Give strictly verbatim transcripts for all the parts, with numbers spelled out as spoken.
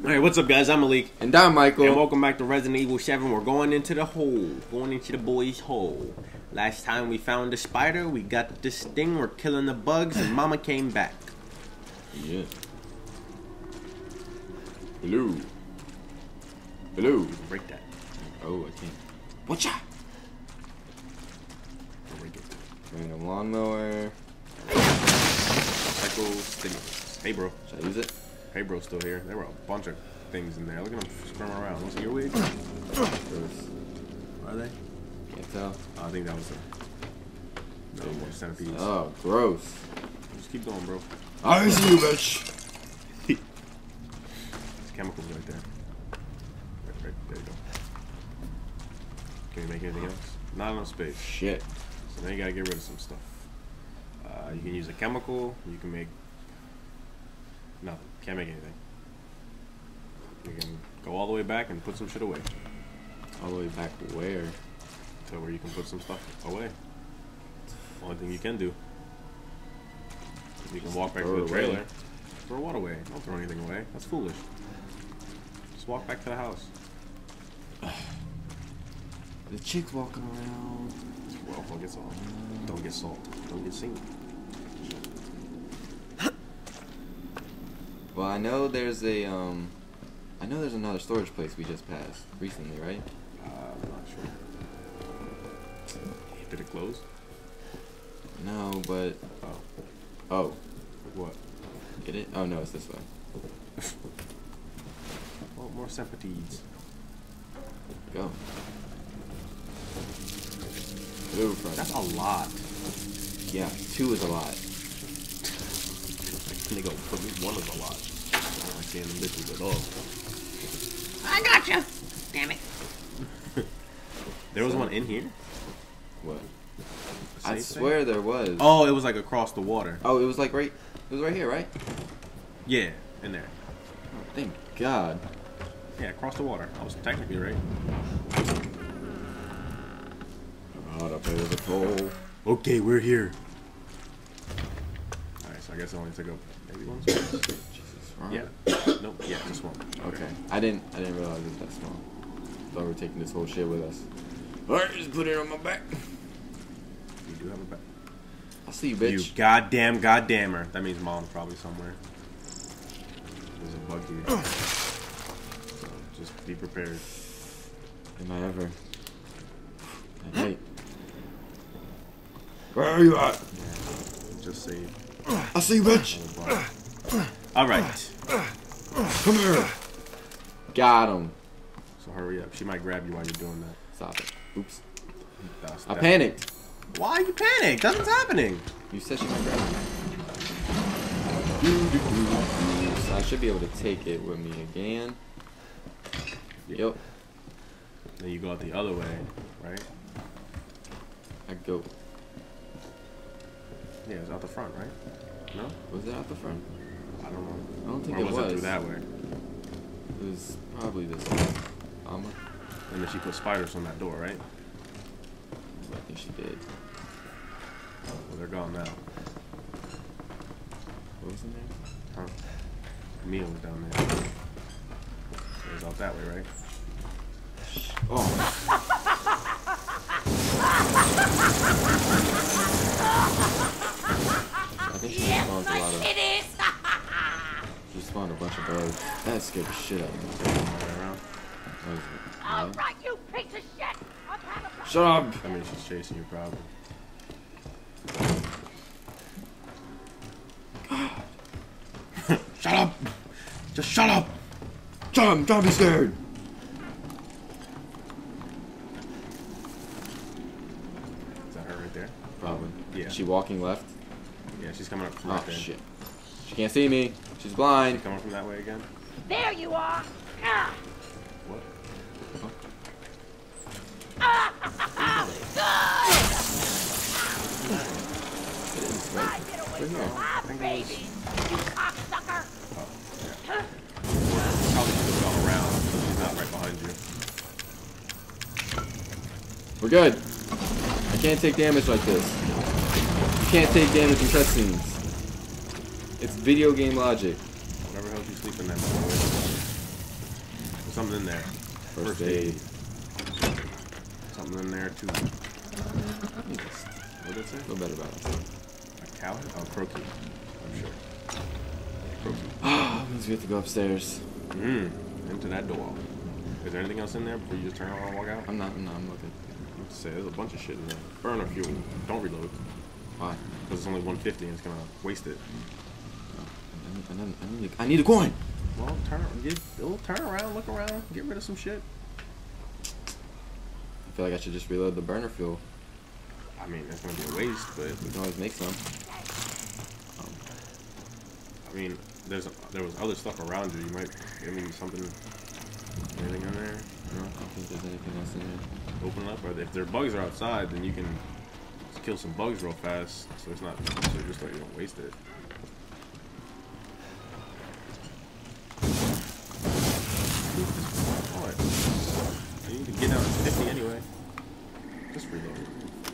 Alright, what's up guys? I'm Malik. And I'm Michael. And welcome back to Resident Evil seven. We're going into the hole. Going into the boys' hole. Last time we found the spider, we got this thing, we're killing the bugs, and Mama came back. Yeah. Hello. Hello. Break that. Oh, I can't. Watcha! Break it. Random lawnmower. Psycho stimulus. Hey bro. Should I use it? Hey bro's still here. There were a bunch of things in there. Look at them squirming around. Was it your wig? Gross. Are they? Can't tell. Oh, I think that was a... No, more centipedes. Oh, gross. Just keep going, bro. I see you, bitch. There's chemicals right there. Right, right, there you go. Can you make anything else? Not enough space. Shit. So then you gotta get rid of some stuff. Uh, you can use a chemical. You can make... Nothing. Can't make anything. You can go all the way back and put some shit away. All the way back where? To where you can put some stuff away. Only thing you can do. You can walk back to the trailer. Throw what away? Don't throw anything away. That's foolish. Just walk back to the house. The chick's walking around. Well, don't get salt. Don't get salt. Don't get seen. Well, I know there's a, um... I know there's another storage place we just passed recently, right? Uh, I'm not sure. Did it close? No, but... Oh. Oh. What? Get it? Oh, no, it's this way. Well, more centipedes. Go. Blue front. That's a lot. Yeah, two is a lot. They go, for me, one is a lot. I don't like seeing them bitches at all. I gotcha! Damn it. There was one in here? What? A I safe swear thing? there was. Oh, it was like across the water. Oh, it was like right... It was right here, right? Yeah, in there. Oh, thank God. Yeah, across the water. I was technically right. Out up there with a pole. Okay, we're here. Alright, so I guess I only took up maybe one space. Jesus, wrong? Yeah. Nope, yeah, just one. Okay. I didn't I didn't realize it was that small. Thought we were taking this whole shit with us. Alright, just put it on my back. You do have a back. I'll see you, bitch. You goddamn goddammer. That means mom's probably somewhere. There's a bug here. So just be prepared. Am I ever? Hey. Where are you at? Yeah, just say. I'll see you, bitch. Alright. Come here. Got him. So hurry up. She might grab you while you're doing that. Stop it. Oops. That's I that. panicked. Why are you panicked? Nothing's happening. You said she might grab me. So I should be able to take it with me again. Yep. Then you go out the other way, right? I go. Yeah, it's out the front, right? No? Was it out the front? I don't know. I don't think or it was. was. It through that way? It was probably this way. Momma? And then she put spiders on that door, right? I think she did. Well, they're gone now. What was in there? Huh? Mia was down there. It was out that way, right? Oh. I think she Yes, spawned a my lot of. shit is! She spawned a bunch of bugs. That scared the shit out of me. Right around. What is it? All right, you piece of shit! I'm having a Shut up! I mean, she's chasing you, probably. Shut up! Just shut up! Shut up! Don't be scared! Is that her right there? Probably. Yeah. Is she walking left? Yeah, she's coming up from Oh right there. shit. She can't see me. She's She's blind. coming from that way again? There you are! Ah. What? Ah. It is, Good! I right? get away Right from here. my baby! You cocksucker! Oh, yeah. Probably should have gone around. She's not right behind you. We're good. I can't take damage like this. You can't take damage in cutscenes. It's video game logic. Whatever helps you sleep in that. something in there. First, First aid. aid. Something in there too. What did it say? No better balance. A cow? Oh, croaky. I'm sure. Croaky. Ah, means we have to go upstairs. Mmm. Into that door. Is there anything else in there before you just turn around and walk out? I'm not. No, I'm looking. I have to say, there's a bunch of shit in there. Burner fuel. Don't reload. Why? Because it's only one fifty and it's gonna waste it. I need, I need, I need a coin. Well, turn, get, oh, turn around, look around, get rid of some shit. I feel like I should just reload the burner fuel. I mean, it's gonna be a waste, but we can always make some. Um, I mean, there's there was other stuff around you. You might, I mean, something, anything in there? No, I don't think there's anything else in there. Open it up, or if there bugs are outside, then you can just kill some bugs real fast. So it's not, so just like you don't waste it. You need to get down to fifty anyway. Just reload it.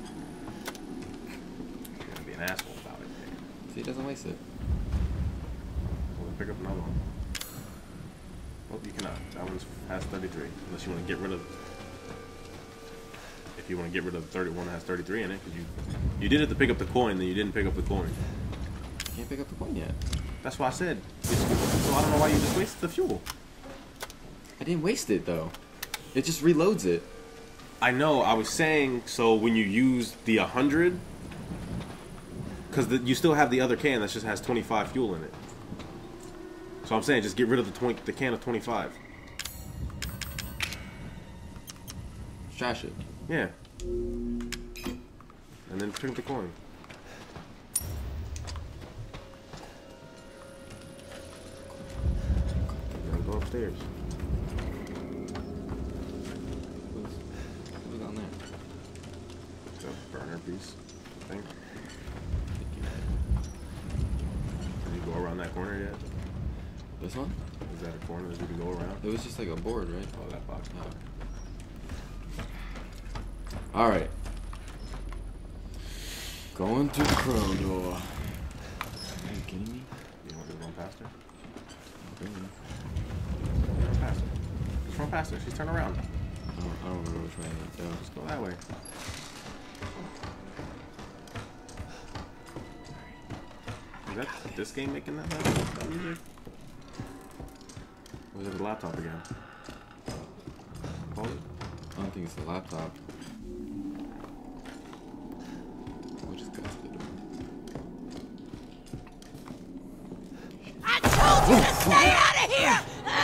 You're gonna be an asshole about it. See, it doesn't waste it. Well, then pick up another one. Well, you cannot. That one has thirty-three. Unless you want to get rid of. If you want to get rid of the thirty-one that has thirty-three in it, because you you did it to pick up the coin, then you didn't pick up the coin. I can't pick up the coin yet. That's why I said. It's, so I don't know why you just wasted the fuel. I didn't waste it though. It just reloads it. I know. I was saying, so when you use the one hundred, because you still have the other can that just has twenty-five fuel in it. So I'm saying, just get rid of the twenty, the can of twenty-five. Trash it. Yeah. And then pick up the coin. Now go upstairs. Burner piece, I think. Did you go around that corner yet? This one? Is that a corner that you can go around? It was just like a board, right? Oh, that box. Oh. Alright. Going through the crown door. Are you kidding me? You want to run past her? Okay. Run past her. Just run past her. She's turned around. I don't, I don't remember which way I went. Just go that way. Is that this game making that, that, that music? Or is it the laptop again? Hold it. I don't think it's the laptop. We'll just go to the door. I told you to stay out of here!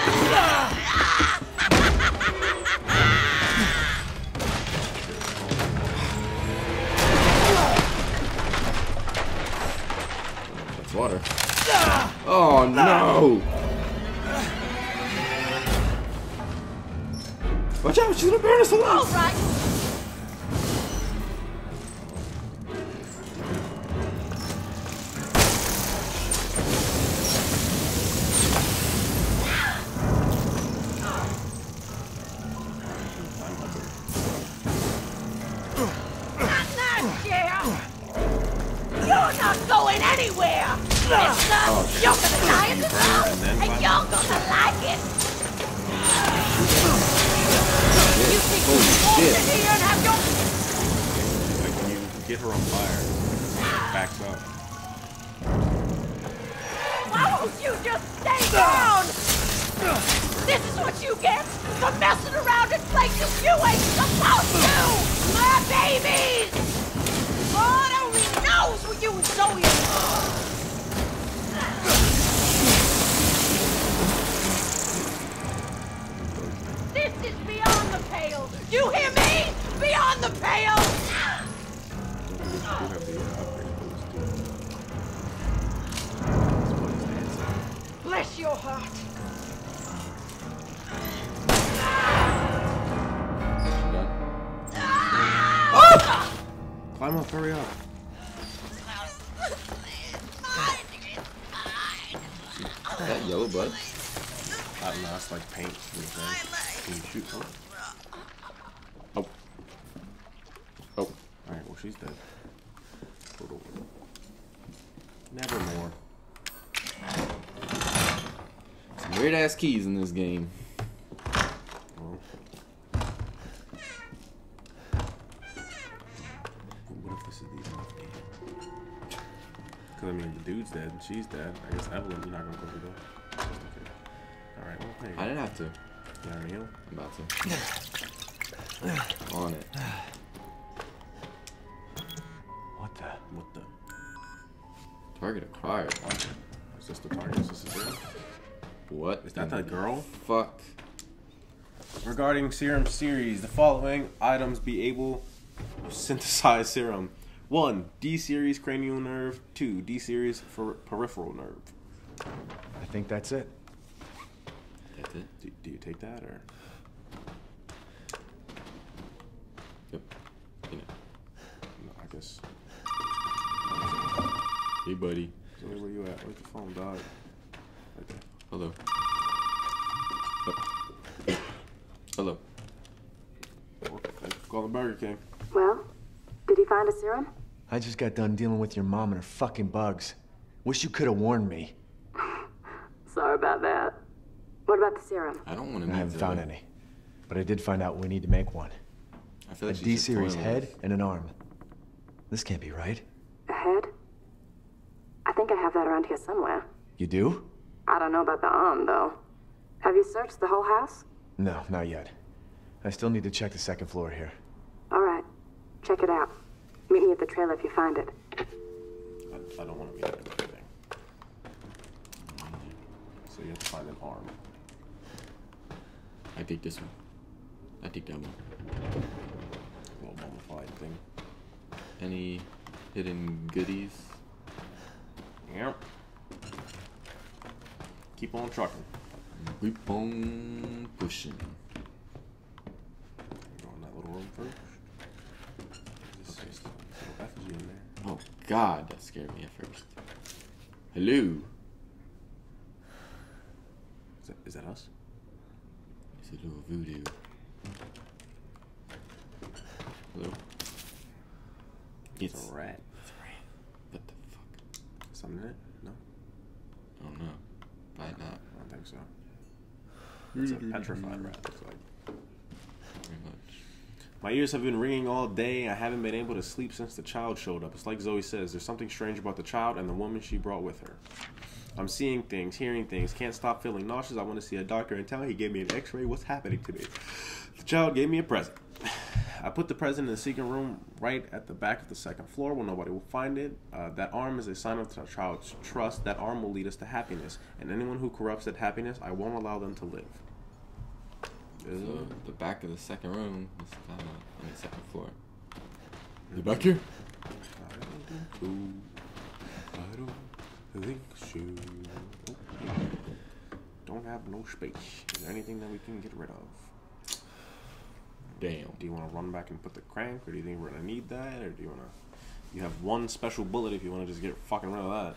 Water. Oh no! Watch out, she's gonna burn us alive! All right. You're not going anywhere! Mister, oh, you're gonna die in this house, and, and you're gonna like it! You think you can walk in here and have your... Like when you get her on fire, it backs up. Why won't you just stay down? This is what you get for messing around in places you ain't supposed to! My babies! God only knows what you and Zoe are. This is beyond the pale. You hear me? Beyond the pale. Bless your heart. Oh! Climb up, hurry up. Is that yellow blood? Uh, no, it's like paint. Can you shoot her? Oh. Oh. Alright, well, she's dead. Nevermore. Some weird ass keys in this game. Well. What if this is the enough? Because, I mean, the dude's dead, she's dead. I guess Evelyn, you're not going to go through the door. Okay. Alright, well, there you go. I didn't have to. You know what I mean? I'm about to. On it. What the? What the? Target acquired. Is this the target? Is this the girl? What? Is that that girl? Fuck. Regarding serum series, the following items be able to synthesize serum. One, D series cranial nerve. Two, D series for peripheral nerve. I think that's it. That's it? Do, do you take that or? Yep. You know. No, I guess. Hey, buddy. Zoe, where you at? Where's the phone, dog? Right there. Hello. Oh. Hello. Call the Burger King. Well, did he find a serum? I just got done dealing with your mom and her fucking bugs. Wish you could have warned me. Sorry about that. What about the serum? I don't want I to. haven't found any, but I did find out we need to make one. I feel A like she's D just series toying head with us. and an arm. This can't be right. A head? I think I have that around here somewhere. You do? I don't know about the arm, though. Have you searched the whole house? No, not yet. I still need to check the second floor here. All right. Check it out. Meet me at the trailer if you find it. I, I don't want to be able to do anything. So you have to find an arm. I take this one. I take that one. Little mummified thing. Any hidden goodies? Yep. Keep on trucking. Keep on pushing. Go in that little room first. This is just a little effigy in there. Oh God, that scared me at first. Hello. Is that, is that us? It's a little voodoo. Hello. It's, a rat. It's a rat. What the fuck? Something in it? No? I don't know. Probably not. I don't think so. It's a petrified rat, looks like. Very much. My ears have been ringing all day. I haven't been able to sleep since the child showed up. It's like Zoe says, there's something strange about the child and the woman she brought with her. I'm seeing things, hearing things, can't stop feeling nauseous. I want to see a doctor in town. He gave me an x-ray. What's happening to me? The child gave me a present. I put the present in the secret room right at the back of the second floor where nobody will find it. Uh, that arm is a sign of the child's trust. That arm will lead us to happiness. And anyone who corrupts that happiness, I won't allow them to live. So the back of the second room is kind of on the second floor. Is it back here? I don't think so. I don't think so. Don't have no space. Is there anything that we can get rid of? Damn. Do you want to run back and put the crank, or do you think we're gonna need that, or do you want to? You have one special bullet if you want to just get fucking rid of that.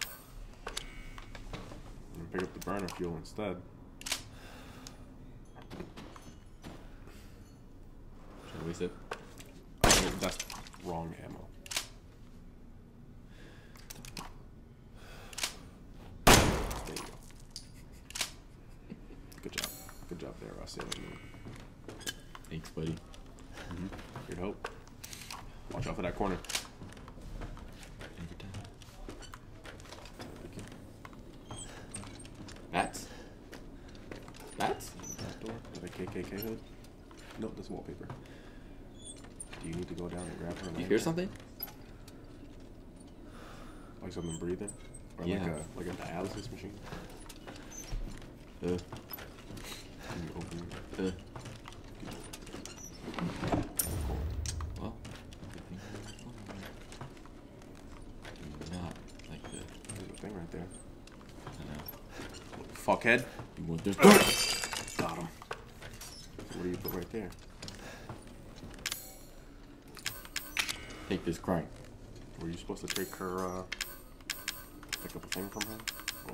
And pick up the burner fuel instead. Should I waste it? I think that's wrong ammo. There you go. Good job. Good job there, Ross. Thanks, buddy. Mm-hmm. Good hope. Watch out for that corner. Every time. Bats? Bats? That door with a K K K hood. Nope, this wallpaper. Do you need to go down and grab her? You hear something? Like something breathing? Or Yeah. like a like a dialysis machine? Uh. Can you open it? Uh. Well, not like that. There's a thing right there. I know. Fuckhead. You want this? Got him. What do you put right there? Take this crank. Were you supposed to take her, uh, pick up a thing from her? Or,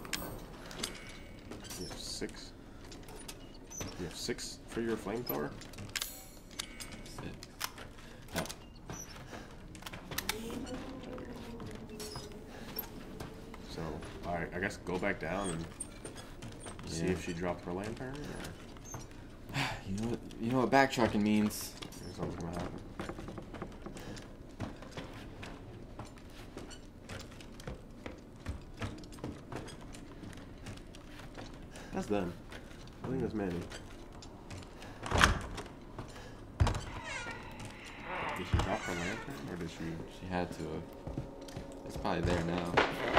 you have six? You have six for your flamethrower? That's it. Oh. So, alright, I guess go back down and see Yeah. if she dropped her lantern, or... You know what? You know what backtracking means. Something's gonna happen. That's them. I think that's Manny. Did she drop her lantern, or did she? She had to have. It's probably there now.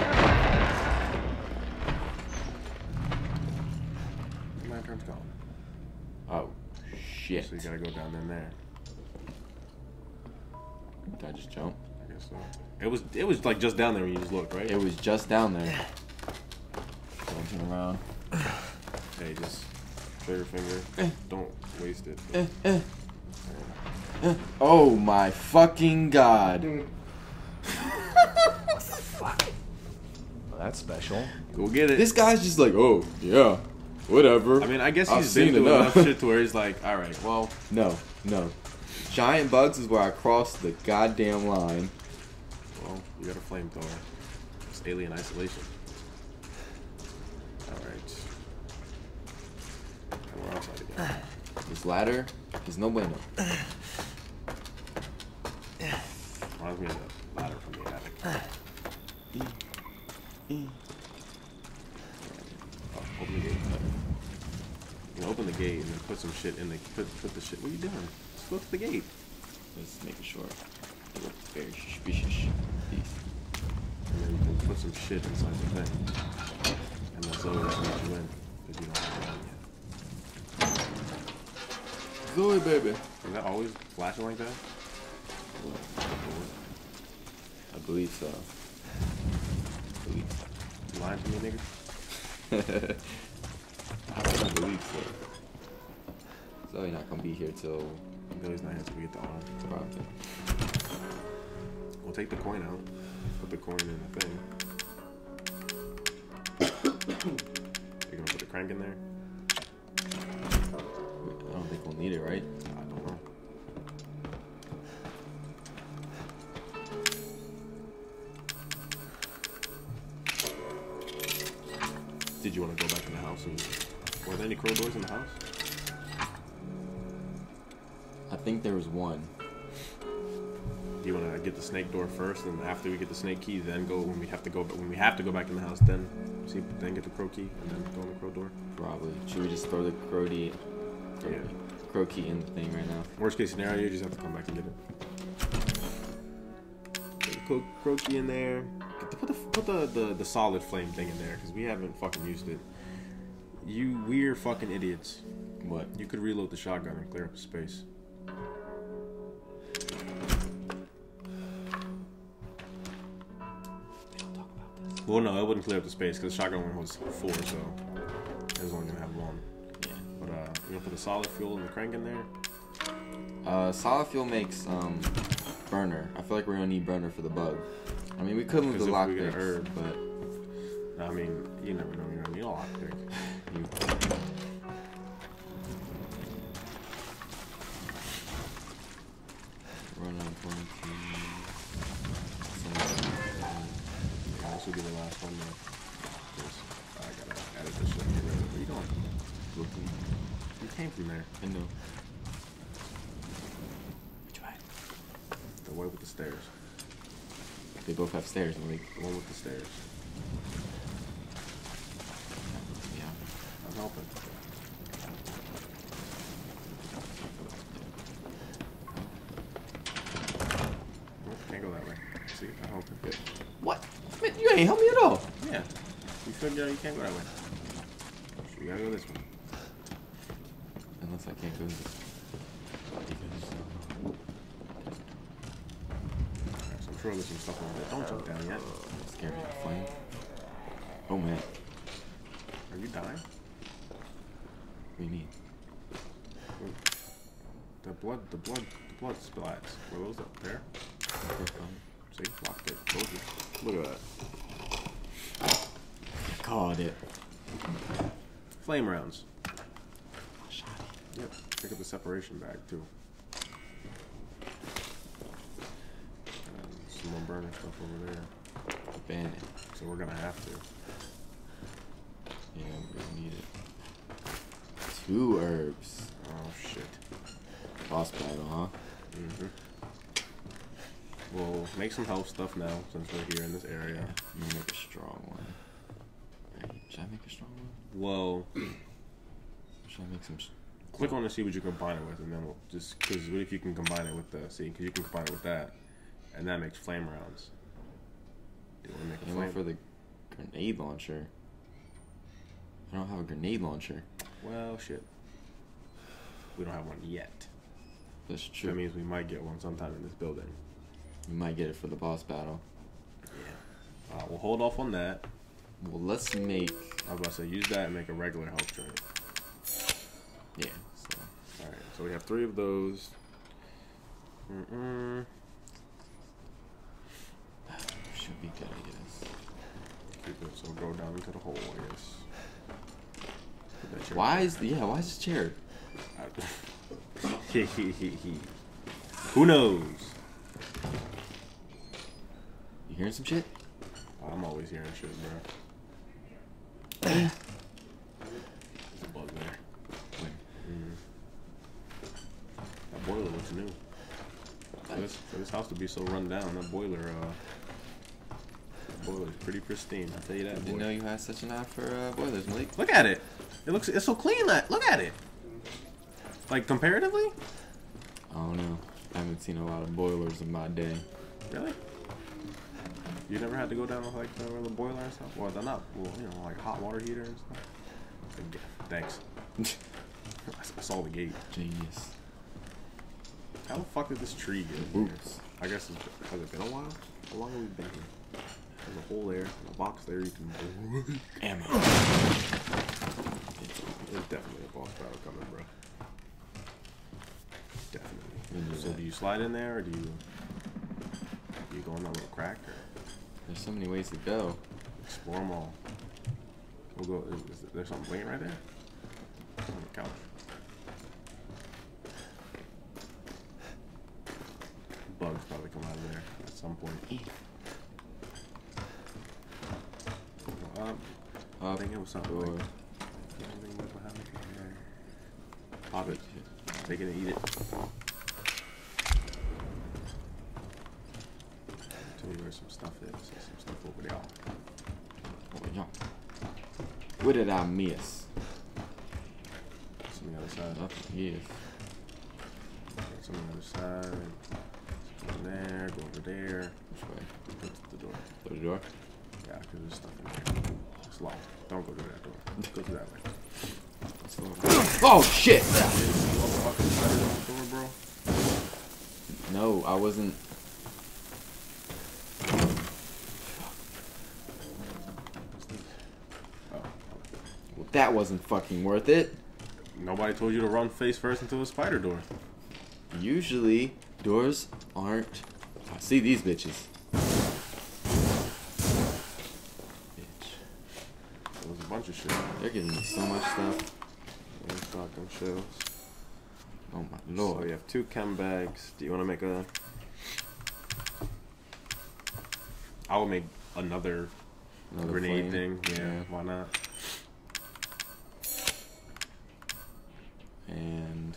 The lantern's gone. Oh, shit. So you gotta go down in there. Did I just jump? I guess so. It was it was like just down there when you just looked, right? It was just down there. Jumping around. Hey, just trigger finger. Don't waste it. Eh, eh. Eh. Oh my fucking god. Well, that's special. Go get it. This guy's just like, oh, yeah, whatever. I mean, I guess I've he's been seen through enough. enough shit to where he's like, all right, well, No, no. Giant bugs is where I crossed the goddamn line. well, you got a flamethrower. It's alien isolation. All right. And we're outside again. This ladder is no bueno. Reminds me of the ladder from the attic. Oh, open the gate. You know, open the gate and then put some shit in the put put the shit. What are you doing? Just go to the gate. Just making sure. It looks very suspicious. These. And then you can put some shit inside the thing. And that's always let you in because you don't have it on yet. Zoe, baby. Is that always flashing like that? I believe so. I believe so. You lying to me, nigga? I believe so. Zoe not gonna be here till Billy's not here till we get the arm. probably. We'll take the coin out. Put the coin in the thing. You're gonna put the crank in there? I don't think we'll need it, right? I don't know. Did you want to go back in the house? And, were there any crow doors in the house? I think there was one. Do you want to get the snake door first, and after we get the snake key, then go when we have to go? When we have to go back in the house, then see, then get the crow key, and then go in the crow door. Probably. Should we just throw the crow key, crow, Yeah. crow key in the thing right now? Worst case scenario, you just have to come back and get it. Put the crow, crow key in there. Get the, put the put the, the the solid flame thing in there, because we haven't fucking used it. You weird fucking idiots. What? You could reload the shotgun and clear up the space. Well, no, it wouldn't clear up the space because the shotgun one was four, so it was only gonna have one. Yeah. But uh, you gonna put the solid fuel and the crank in there? Uh, solid fuel makes um burner. I feel like we're gonna need burner for the bug. I mean, we could move the Because if we get lockpicks, herb. but I mean, you never know. You're gonna need a lockpick. you. Run on twenty-two. Yeah, this will be the last one. Though. Just, I gotta edit this shit. Get rid of it. What are you doing? Looking. You came from there. I know. Which way? The way with the stairs. They both have stairs, and we. The one with the stairs. Yeah. I'm helping. Nope, can't go that way. See, I'm helping. Good. What? Man, you ain't help me at all. Yeah. You figure out you can't go that way. So you gotta go this way. Unless I can't go this. Because. Alright, so I'm sure there's some stuff over there. Don't jump down yet. Uh, scared me. Flame. Oh man. Are you dying? What do you mean? The blood, the blood, the blood splats. Were those up there? See, locked it. Told you. Look at that. Caught it. Flame rounds. Shot it. Yep. Pick up the separation bag too. And some more burner stuff over there. Ban it. So we're gonna have to. Yeah, we need it. Two herbs. Oh shit. Boss battle, huh? Mm-hmm. We'll make some health stuff now since we're here in this area. I'm gonna make a strong one. Should I make a strong one? Well, Should I make some? click on to see what you combine it with, and then we'll just because what if you can combine it with the see? Because you can combine it with that, and that makes flame rounds. Do you want to make a I flame? went for the grenade launcher. I don't have a grenade launcher. Well, shit. We don't have one yet. That's true. That means we might get one sometime in this building. You might get it for the boss battle. Yeah. Uh, we'll hold off on that. Well, let's make. I was about to say use that and make a regular health drink. Yeah. So. All right. So we have three of those. Mm-mm. Should be good, I guess. Keep it. So go down into the hole. I guess. Put that chair Why down. is yeah? Why is this chair? Who knows? You hearing some shit? I'm always hearing shit, bro. There's a bug there. Mm. That boiler looks new. For this, for this house to be so run down, that boiler, uh, that boiler is pretty pristine. I'll tell you that. Didn't boy. know you had such an eye for uh, boilers, Malik. Look at it. It looks. It's so clean. That look at it. Like comparatively. I don't know. I haven't seen a lot of boilers in my day. Really? You never had to go down with like the, the boiler and stuff? Well, they're not, well, you know, like hot water heater and stuff. Like, thanks. I saw the gate. Genius. How the fuck did this tree get in here? Oops. I guess it's, has it been a while? How long have we been here? There's a hole there, and a box there you can. Ammo. There's definitely a boss battle coming, bro. Definitely. So that. do you slide in there, or do you do you go in that little crack, or There's so many ways to go. explore them all? We'll go. Is, is there something waiting right there? On the couch. Bugs probably come out of there at some point. Go up. I Up, think it was something. door. Like, I think it was what happened. Yeah. Pop it. Take it and eat it. Tell me where some stuff is. There's some stuff over there. Oh, yeah. What did I miss? Some on the other side. Nothing. Yes. Some on the other side. Go in there. Go over there. Which way? Go to the door. Through the door? Yeah, because there's stuff in there. It's locked. Don't go through that door. Go through that way. Oh shit! Motherfucking better on the door, bro. No, I wasn't. Oh. Well, that wasn't fucking worth it. Nobody told you to run face first into a spider door. Usually, doors aren't. I see these bitches. Bitch. There was a bunch of shit. They're giving me so much stuff. And shotgun shells. Oh my So lord. we have two chem bags. Do you want to make a? I would make another, Another grenade flame. thing. Yeah, Yeah. why not? And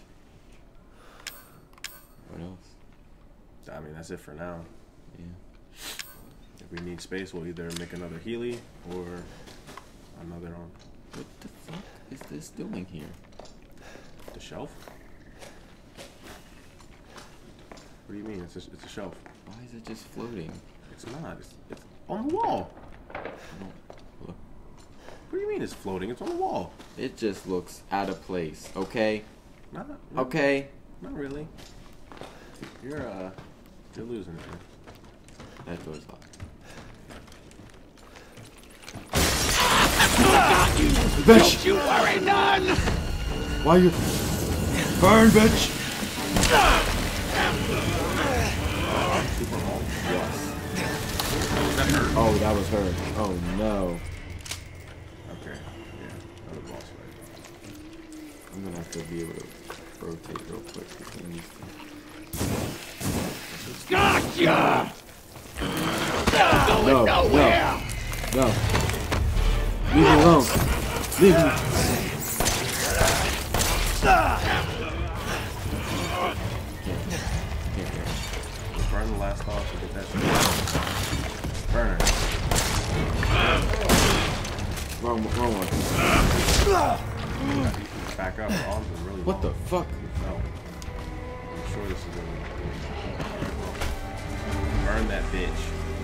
what else? I mean, that's it for now. Yeah. If we need space, we'll either make another Healy or another on What the fuck is this doing here? the shelf. What do you mean? It's a, it's a shelf. Why is it just floating? It's not. It's, it's on the wall. I don't look. What do you mean it's floating? It's on the wall. It just looks out of place. Okay. Not, not Okay. Not really. You're uh, you're losing it. Man. That door's locked. Bitch! You worry none! Why you burn, bitch? Yes. That hurt. Oh, that was her. Oh no. Okay. Yeah. Another boss fight. I'm gonna have to be able to rotate real quick between these two. Gotcha! Going No, nowhere! no, no. Leave me alone. Leave me. back up. Our arms are really What the long. fuck? No. I'm sure this is gonna burn that bitch.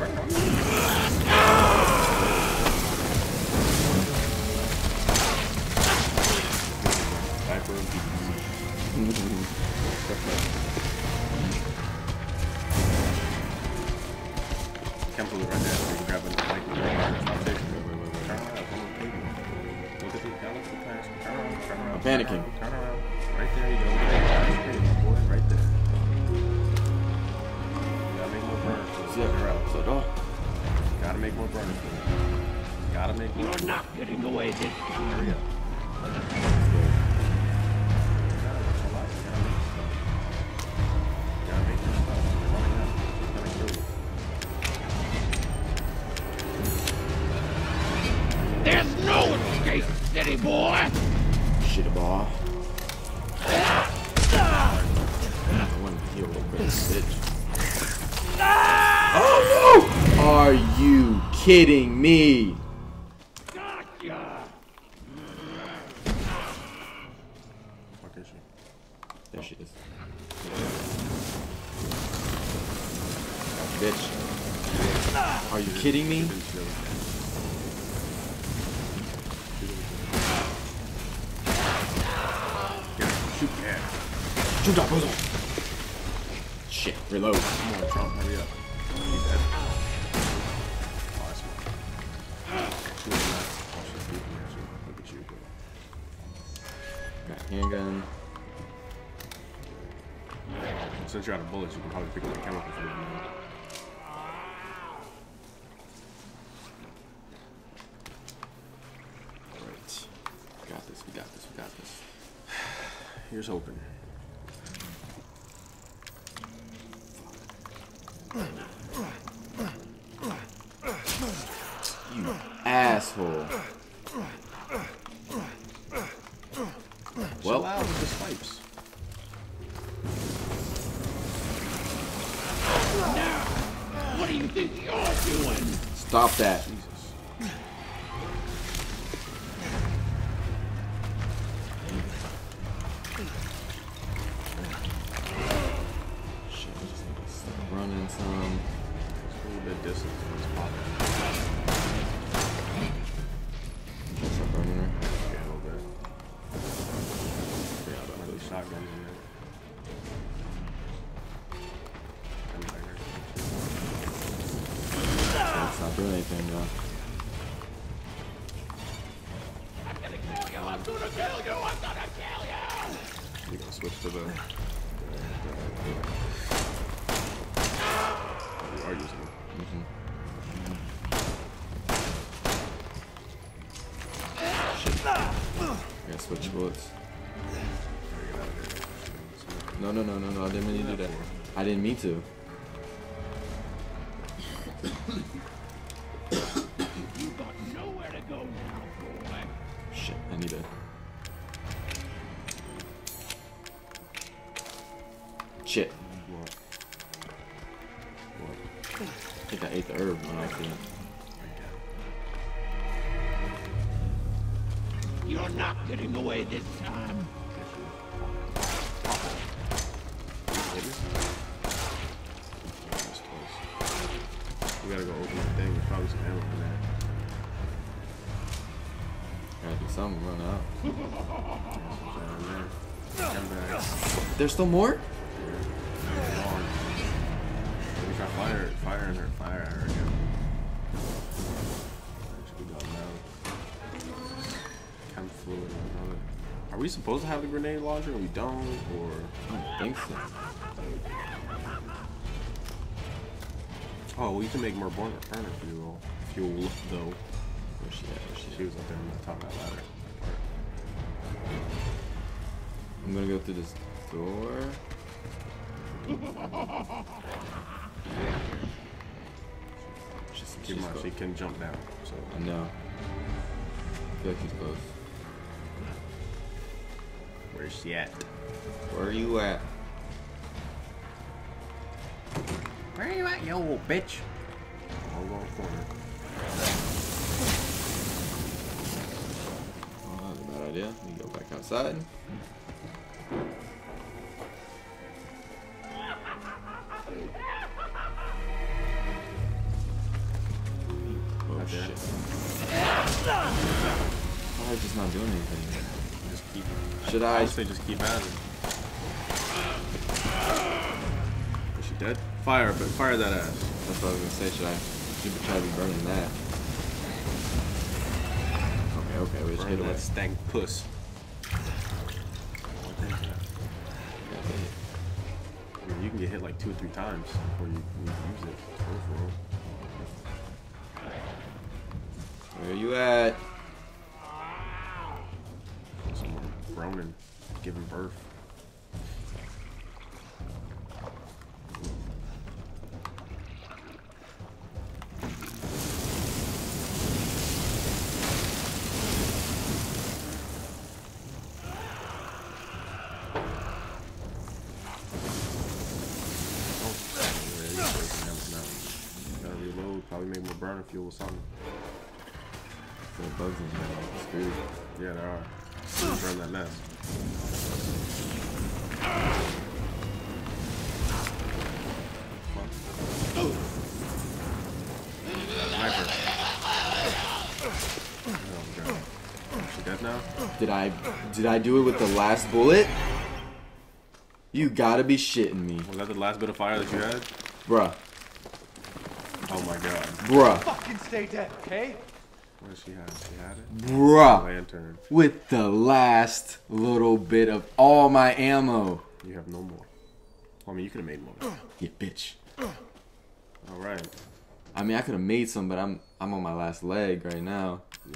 Diaper and Chemical right there. So you can grab a like, stop there. Turn around. Come on, baby. Look at the balance of the class. Turn around. Turn around. I'm panicking. Turn around. Right there. You go. My boy, right there. You gotta make more burners. Yeah. You're out. So, oh. Gotta make more burners. Gotta make more. You're not getting away this time. Hurry up. There's no escape, city boy! Shit, boy. I want to heal real quick, bitch. Oh no! Are you kidding me? Gotcha! Fuck is she? There she is. Bitch. Are you kidding me? Shoot the ass. Shoot that puzzle. Shit, reload. Come on, Trump, hurry up. She's dead. Oh, that's smart. She was nuts. Oh, she's beating her, so look at you, bro. Got handgun. Since you're out of bullets, you can probably pick up the chemical for the man. Right. We got this, we got this, we got this. Here's hoping. You asshole. Well, Well, out with the swipes. Now, what do you think you're doing? stop that. Jesus. Shit, I just need to start running some. It's a little bit distant from this pot. Just start burning her. Yeah, a little bit. Yeah, but might be shotguns in there. It's not doing anything, though. I'm gonna kill you! I'm gonna kill you! I'm gonna kill you! We're gonna switch to the. the, the we are using it. Mm-hmm. I gotta switch bullets. Gotta get out of there. No, no, no, no, no. I didn't mean to do that. I didn't mean to. You got nowhere to go now, boy. Shit, I need to. Shit. What? What? I think I ate the herb on accident. You're not getting away this time. That's close. We gotta go open the thing. There's probably some ammo in there. Gotta do something, run out. There's some down there. Come back. There's still more? Here. Long. Maybe try fire, fire in her, fire at her again. Should be done now. Chem fluid and another. Are we supposed to have the grenade launcher? We don't, or I don't think so. oh, we can make more burner, burner fuel. Fuel though. Where's she at? Where's she She was up there on the top of that ladder. I'm gonna go through this door. She's, Keep she's in mind, close. she can jump down. So I know. I feel like she's close. where's she at? Where are you at? Where are you at, you old bitch? I'll go in the corner. Oh, that's a bad idea. Let me go back outside. Oh shit. Why is just not doing anything? Just keep. Should I? I say just keep at it. Is she dead? Fire, but fire that ass. That's what I was gonna say. Should I? Should try to be burning that? Okay, okay. We just Burn hit that away. stank puss. I mean, you can get hit like two or three times before you, you use it. Go for it. Where are you at? Someone groaning, giving birth. Gotta reload, probably make more burner fuel or something. The bugs in here are screwed. Yeah, there are. Burn that nest. Sniper. Oh my god. Is she dead now? Did I? Did I do it with the last bullet? You gotta be shitting me, Was that the last bit of fire that you had? bruh, Oh my god. bruh, Fucking stay dead, okay? What did she have? She had it? bruh. Lantern. With the last little bit of all my ammo. You have no more. Well, I mean, you could have made more. Yeah, bitch. Alright. I mean, I could have made some, but I'm I'm on my last leg right now. Yeah.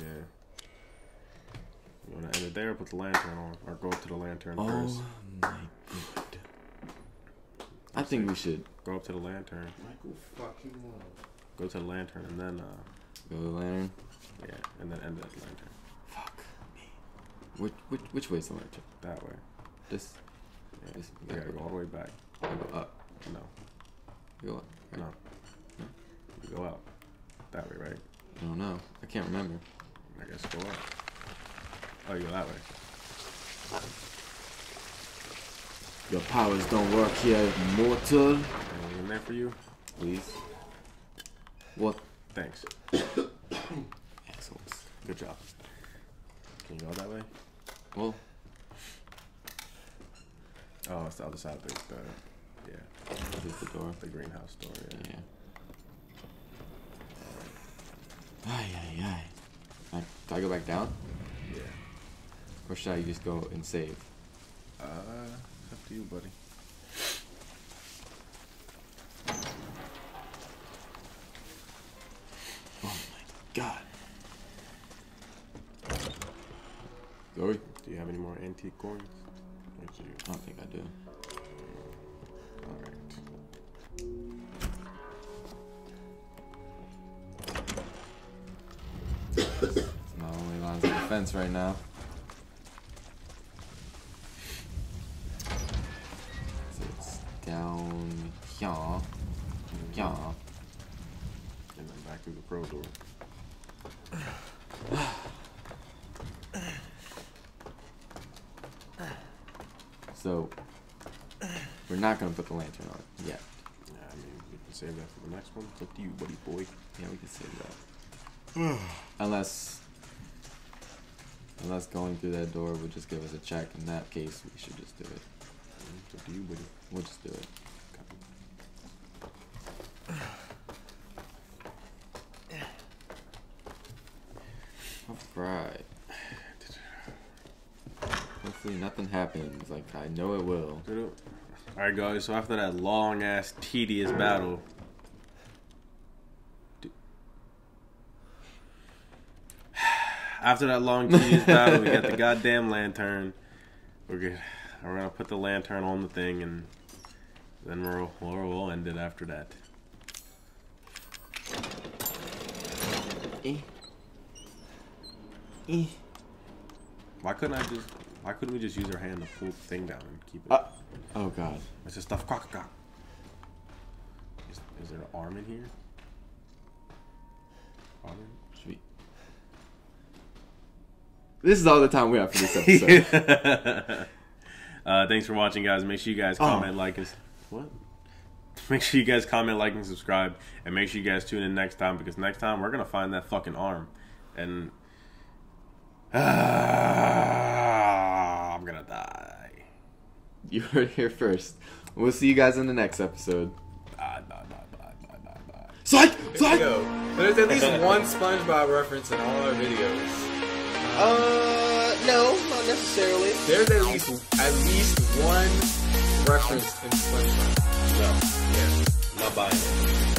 You want to end it there or put the lantern on? Or go up to the lantern Oh first? my god. I think we should Go up to the lantern. Michael fucking Go to the lantern and then, uh, go to the lantern. yeah, and then end it at the lantern. Fuck me. Which which which way's the lantern? That way. This. Yeah. This. You gotta go all the way back. I go up. No. I go up. Right? No. No. You go out. That way, right? I don't know. I can't remember. I guess go up. Oh, you go that way. Your powers don't work here, mortal. Anything in there for you? Please. What? Thanks. Assholes. Good job. Can you go that way? Well, Oh, it's the other side of the, the yeah, this is the door. the greenhouse door, yeah. Yeah. Ay, ay, ay. I, do I go back down? Yeah. Or should I just go and save? Uh, it's up to you, buddy. Oh my god. Sorry? Do you have any more antique coins? Yes, you. I don't think I do. Alright. It's my only lines of defense right now. So it's down here. Here. And then back through the pro door. So we're not gonna put the lantern on it yet. Yeah, I mean, we can save that for the next one. It's up to you, buddy boy. Yeah, we can save that. unless unless going through that door would just give us a check. In that case, we should just do it. It's up to you, buddy. We'll just do it. Alright. Hopefully nothing happens, like I know it will. Alright, guys, so after that long ass, tedious battle. After that long, tedious battle, we got the goddamn lantern. We're good. We're gonna put the lantern on the thing, and then we'll, we'll, we'll end it after that. Eh. Eh. Why couldn't I just? Why couldn't we just use our hand to pull the thing down and keep it? Uh, oh god. It's just stuff. Cock, cock. Is, is there an arm in here? Arm? Should we? This is all the time we have for this episode. uh, thanks for watching, guys. Make sure you guys comment, oh. like, and what? Make sure you guys comment, like, and subscribe, and make sure you guys tune in next time because next time we're gonna find that fucking arm, and uh, I'm gonna die. You heard it here first. We'll see you guys in the next episode. Bye, bye, bye, bye, bye, bye, bye. Psych! There Psych! you go. There's at least one SpongeBob reference in all our videos. Uh, no, not necessarily. There's at least at least one reference in SpongeBob. No. Yeah. I'm not buying it.